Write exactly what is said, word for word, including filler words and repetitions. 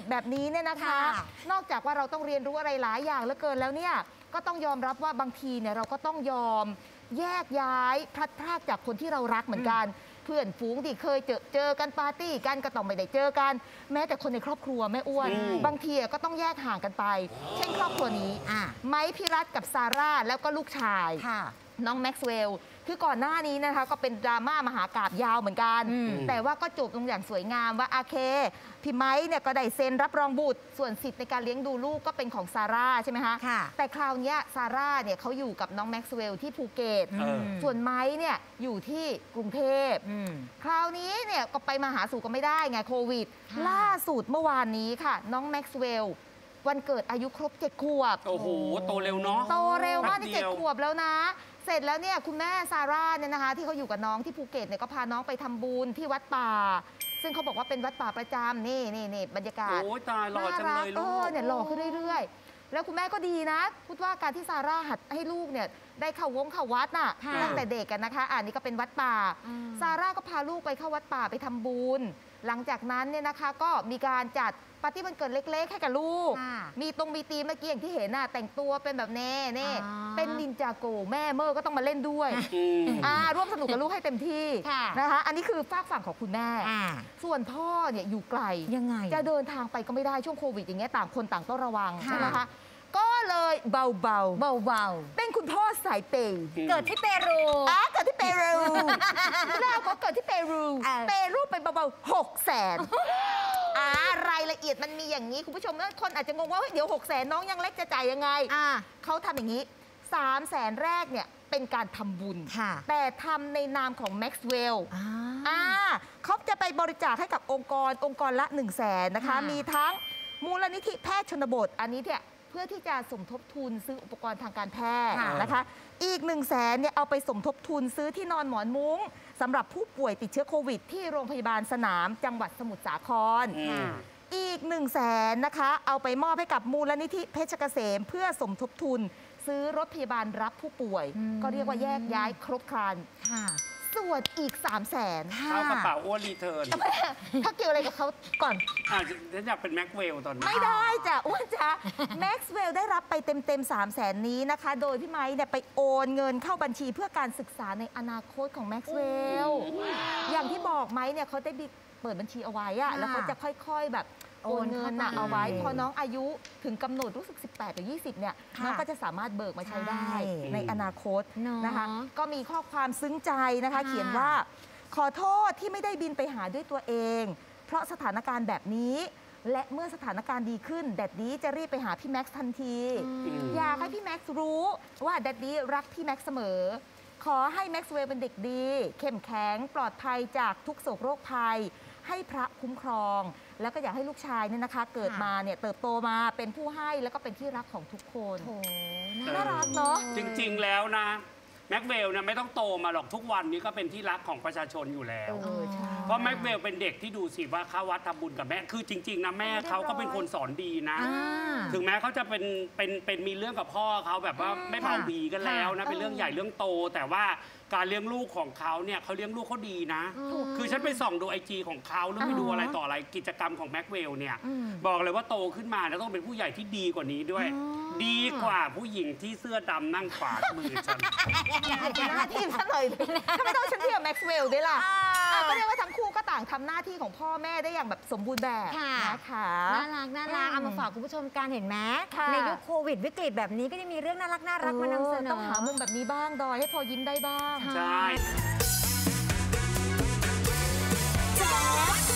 แบบนี้เนี่ยนะคะนอกจากว่าเราต้องเรียนรู้อะไรหลายอย่างเหลือเกินแล้วเนี่ยก็ต้องยอมรับว่าบางทีเนี่ยเราก็ต้องยอมแยกย้ายพลัดพรากจากคนที่เรารักเหมือนกันเพื่อนฝูงที่เคยเจอเจอกันปาร์ตี้กันก็ต้องไม่ได้เจอกันแม้แต่คนในครอบครัวแม่อ้วนบางทีก็ต้องแยกห่างกันไปเช่นครอบครัวนี้ไม้พิรัตกับซาร่าแล้วก็ลูกชายน้องแม็กซ์เวลล์คือก่อนหน้านี้นะคะก็เป็นดราม่ามหากาพย์ยาวเหมือนกันแต่ว่าก็จบลงอย่างสวยงามว่าโอเคพี่ไม้เนี่ยก็ได้เซ็นรับรองบุตรส่วนสิทธิ์ในการเลี้ยงดูลูกก็เป็นของซาร่าใช่ไหมคะแต่คราวนี้ซาร่าเนี่ยเขาอยู่กับน้องแม็กซ์เวลล์ที่ภูเก็ตส่วนไม้เนี่ยอยู่ที่กรุงเทพคราวนี้เนี่ยก็ไปมาหาสู่กันไม่ได้ไงโควิดล่าสุดเมื่อวานนี้ค่ะน้องแม็กซ์เวลล์วันเกิดอายุครบเจ็ดขวบโอ้โหโตเร็วเนาะโตเร็วมากที่เจ็ดขวบแล้วนะเสร็จแล้วเนี่ยคุณแม่ซาร่าเนี่ยนะคะที่เขาอยู่กับน้องที่ภูเก็ตเนี่ยก็พาน้องไปทำบุญที่วัดป่าซึ่งเขาบอกว่าเป็นวัดป่าประจำนี่นี่นี่บรรยากาศโอ้ตายหล่อจังเลยลูกเนี่ยหล่อขึ้นเรื่อยๆแล้วคุณแม่ก็ดีนะพูดว่าการที่ซาร่าหัดให้ลูกเนี่ยได้เข้าวงเข้าวัดน่ะตั้งแต่เด็กกันนะคะอันนี้ก็เป็นวัดป่าซาร่าก็พาลูกไปเข้าวัดป่าไปทำบุญหลังจากนั้นเนี่ยนะคะก็มีการจัดปาร์ตี้วันเกิดเล็กๆให้กับลูกมีตรงมีตีเมื่อกี้อย่างที่เห็นน่ะแต่งตัวเป็นแบบเน่เน่เป็นนินจาโกแม่เมอร์ก็ต้องมาเล่นด้วยอ่าร่วมสนุกกับลูกให้เต็มที่นะคะอันนี้คือฝากฝั่งของคุณแม่ส่วนพ่อเนี่ยอยู่ไกลยังไงจะเดินทางไปก็ไม่ได้ช่วงโควิดอย่างเงี้ยต่างคนต่างต้องระวังใช่ไหมคะก็เลยเบาเบาเบาเบาเป็นคุณพ่อสายเปย์เกิดที่เปรูอ่ะเกิดที่เปรูแล้วก็เกิดที่เปรูเปรูไปเบาๆหกแสนอ่ารายละเอียดมันมีอย่างนี้คุณผู้ชมคนอาจจะงงว่าเดี๋ยวหกแสนน้องยังเล็กจะจ่ายยังไงเขาทำอย่างนี้สามแสนแรกเนี่ยเป็นการทำบุญแต่ทำในนามของแม็กซ์เวลล์เขาจะไปบริจาคให้กับองค์กรองค์กรละหนึ่งแสนนะคะมีทั้งมูลนิธิแพทย์ชนบทอันนี้เนี่ยเพื่อที่จะสมทบทุนซื้ออุปกรณ์ทางการแพทย์นะคะอีกหนึ่งแสนเนี่ยเอาไปสมทบทุนซื้อที่นอนหมอนมุ้งสำหรับผู้ป่วยติดเชื้อโควิดที่โรงพยาบาลสนามจังหวัดสมุทรสาครอีกหนึ่งแสนนะคะเอาไปมอบให้กับมูลนิธิเพชรเกษมเพื่อสมทบทุนซื้อรถพยาบาลรับผู้ป่วยก็เรียกว่าแยกย้ายครบครันส่วนอีกสามแสนเข้ากระเป๋าอ้วนรีเทิร์นถ้าเกี่ยวอะไรกับเขาก่อนอ่าฉันอยากเป็นแม็กเวลตอนนี้ไม่ได้จ้ะอ้วนจ้ะแม็กซ์เวลได้รับไปเต็มเต็มสามแสนนี้นะคะโดยพี่ไม้เนี่ยไปโอนเงินเข้าบัญชีเพื่อการศึกษาในอนาคตของแม็กซ์เวลอย่างที่บอกไม้เนี่ยเขาได้เปิดบัญชีเอาไว้อะแล้วเขาจะค่อยๆแบบโอนเงินน่ะเอาไว้พอน้องอายุถึงกำหนดรู้สึกสิบแปดหรือยี่สิบเนี่ยน้องก็จะสามารถเบิกมาใช้ได้ในอนาคตนะคะก็มีข้อความซึ้งใจนะคะเขียนว่าขอโทษที่ไม่ได้บินไปหาด้วยตัวเองเพราะสถานการณ์แบบนี้และเมื่อสถานการณ์ดีขึ้นแดดดี้จะรีบไปหาพี่แม็กซ์ทันทีอยากให้พี่แม็กซ์รู้ว่าแดดดี้รักพี่แม็กซ์เสมอขอให้แม็กซ์เวลเป็นเด็กดีเข้มแข็งปลอดภัยจากทุกโศกโรคภัยให้พระคุ้มครองแล้วก็อยากให้ลูกชายเนี่ยนะคะเกิดมาเนี่ยเติบโตมาเป็นผู้ให้แล้วก็เป็นที่รักของทุกคนโอ้น่ารักเนาะจริงๆแล้วนะแม็กเวลเนี่ยไม่ต้องโตมาหรอกทุกวันนี้ก็เป็นที่รักของประชาชนอยู่แล้วเพราะแม็กเวลเป็นเด็กที่ดูสิว่าเข้าวัดทำบุญกับแม่คือจริงๆนะแม่เขาก็เป็นคนสอนดีนะถึงแม้เขาจะเป็นเป็นเป็นมีเรื่องกับพ่อเขาแบบว่าไม่เบาบีกันแล้วนะเป็นเรื่องใหญ่เรื่องโตแต่ว่าการเลี้ยงลูกของเขาเนี่ยเขาเลี้ยงลูกเขาดีนะคือฉันไปส่องดูไอจีของเขาแล้วไปดูอะไรต่ออะไรกิจกรรมของแม็กเวลเนี่ยบอกเลยว่าโตขึ้นมาแล้วต้องเป็นผู้ใหญ่ที่ดีกว่านี้ด้วยดีกว่าผู้หญิงที่เสื้อดำนั่งขวามือฉันหน้าที่ฉันเลยทำไมต้องฉันเทียบแม็กซ์เวลด้วยล่ะก็เรียกว่าทั้งคู่ก็ต่างทำหน้าที่ของพ่อแม่ได้อย่างแบบสมบูรณ์แบบนะคะน่ารักน่ารักเอามาฝากคุณผู้ชมการเห็นไหมในยุคโควิดวิกฤตแบบนี้ก็จะมีเรื่องน่ารักน่ารักมานำเสนอต้องหามุมแบบนี้บ้างดอยให้พอยิ้มได้บ้างใช่